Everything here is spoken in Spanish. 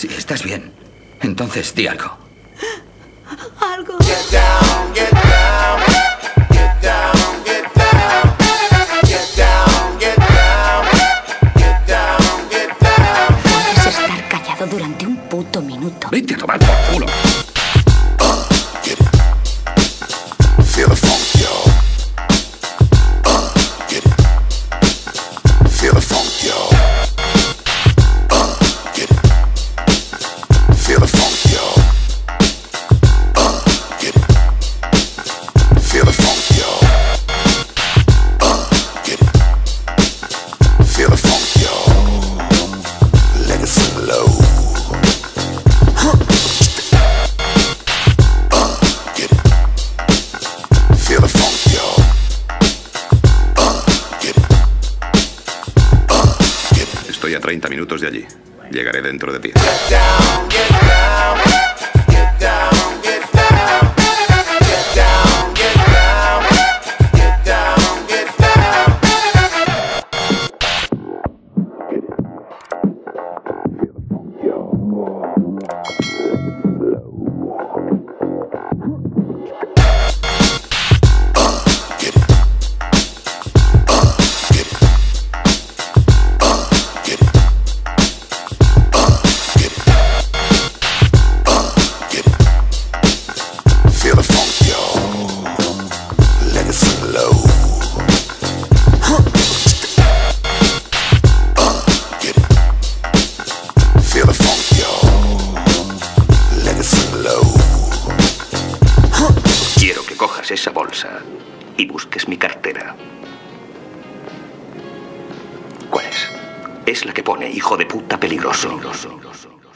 Si estás bien, entonces di algo. Algo. Get down, get down, get down, get down, get down, get down, get down, get down. Puedes estar callado durante un puto minuto. Vete a tomar por culo. Get it. Feel the funk, y'all. Get it. Feel the funk, y'all. Get it. Feel the funk, y'all. Get it. Feel the funk, y'all. Get it. Feel the funk, y'all. Let it sing low. Get it. Feel the funk, y'all. Get it. Get it. Estoy a 30 minutos de allí. Llegaré dentro de 10. Get down, get down, get down, get down, get down, get down, get down, get down. Feel the funk, y'all. Get it. Get it. Get it. Get it. Get it. Get it. Feel the funk, y'all. Let it sing low. Get it. Feel the funk, y'all. Let it sing low. Quiero que cojas esa bolsa y busques mi cartera. ¿Cuál es? Es la que pone hijo de puta peligroso.